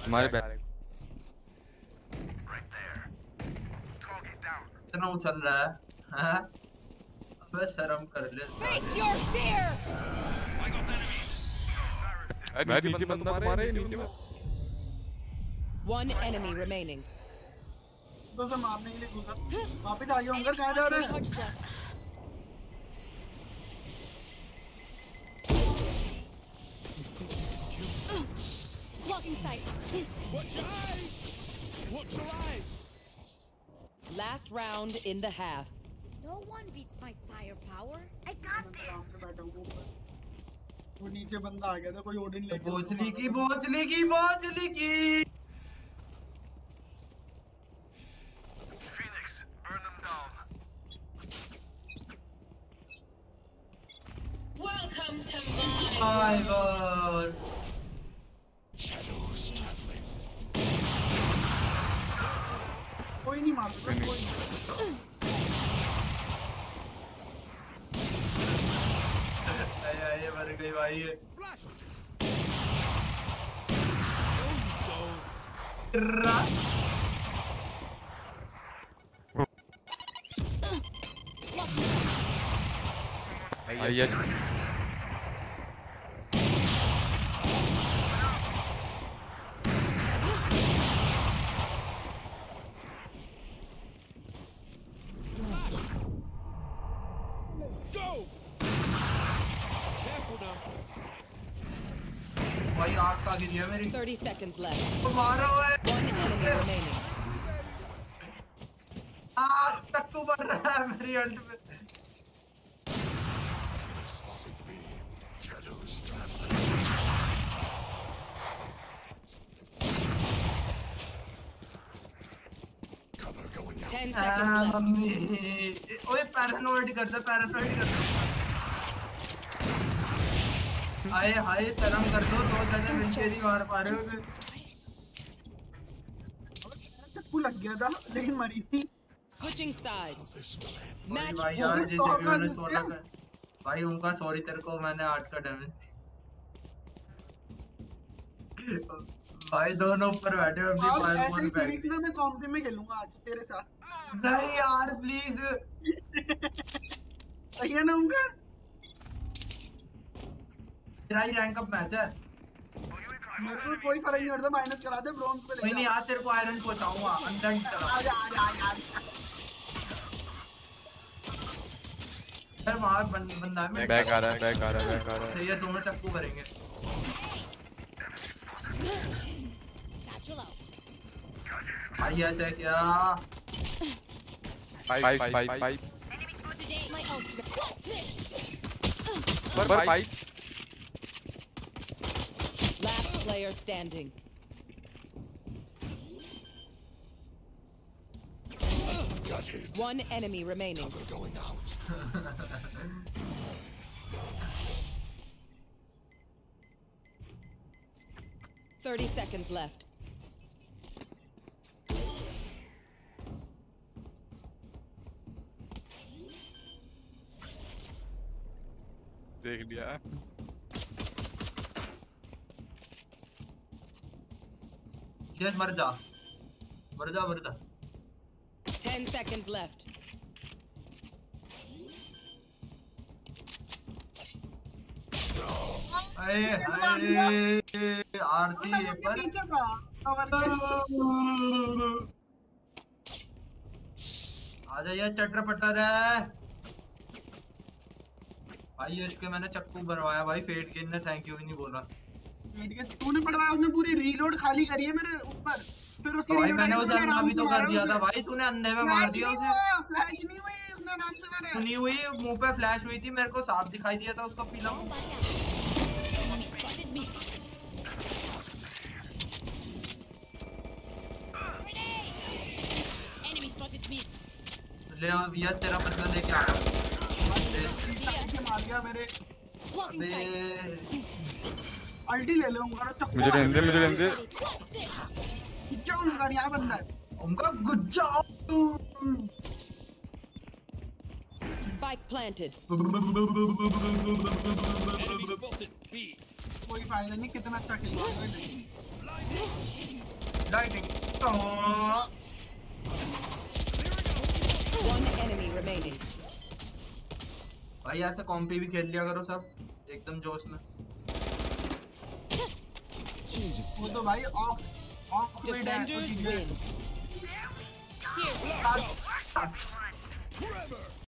हमारे बैक इतना उछल रहा है हाँ? अबे शर्म कर ले नीचे बंदा तुम्हारे नीचे One enemy remaining. तो से मारने के लिए कूदा वापस आ गया होंगे कहाँ जा रहे हैं Blocking sight. Watch your eyes. Watch your eyes. Last round in the half. No one beats my firepower. I got this. वो नीचे बंदा आ गया था कोई ओडिन लेके बोचली की Phoenix, burn them down. Welcome to my god. Shadows traveling. कोई नहीं मार सकता कोई ये मर गई भाई yes भाई आग का गिरी है मेरी 30 seconds left. मारो One enemy remaining. आग तक तो बढ़ रहा है मेरी अल्ट में Shadows traveling. Cover going out. 10 seconds left. ओए पैरानॉइड करता आए हाय शर्म कर दो दो जगह मिलके नहीं मार पा रहे हो चक्कू लग गया था लेकिन मरी थी Switching sides. Match भाई यार point. जैसे भी मैंने 16 का भाई उनका सॉरी तेरे को मैंने 8 का डैमेज भाई दोनों ऊपर बैठे हो अपनी फायर फोन बैठ फिनिक्स ना मैं कॉम्पी में खेलूंगा आज तेरे साथ नहीं यार प्लीज सही है ना उनका तेरा ही रैंक अप मैच है मेरे को कोई फर्क नहीं पड़ता माइनस करा दे ब्रॉन्ज पे ले नहीं नहीं आज तेरे को आयरन पहुंचाऊंगा अंदर की तरफ आ जा यार वहां बंदा है बैक आ रहा है सही है दोनों चक्कू करेंगे भाई ऐसे क्या 5 Last player standing. Got it. One enemy remaining. Cover going out. 30 seconds left. देख लिया शेर मर जा 10 seconds left. आरती पर आ जाइए चटर-पटर है भाई इसके मैंने चक्कू बनवाया भाई फेट के ने थैंक यू भी नहीं बोला फेट के तूने पड़वाया उसने पूरी रीलोड खाली करी है मेरे ऊपर फिर उसकी भाई मैंने उसे अंधा भी तो कर दिया था भाई तूने अंधे में मार दिया उसे फ्लैश नहीं हुई उसने आराम से मारा सुनी हुई मुंह पे फ्लैश हुई थी मेरे को साफ दिखाई दिया था उसका पीला ले यार तेरा बदला लेके आया मार गया मेरे अल्टी ले लो उनका मुझे रहने दे क्या उनका यहाँ बंदा है उनका गुज्जा Spike planted. कोई फायदा नहीं कितना अच्छा खेल रहा है Lighting. One enemy remaining. भाई ऐसे कॉम्पी भी खेल लिया करो सब एकदम जोश में। वो तो भाई ऑफ में Defenders win. Forever.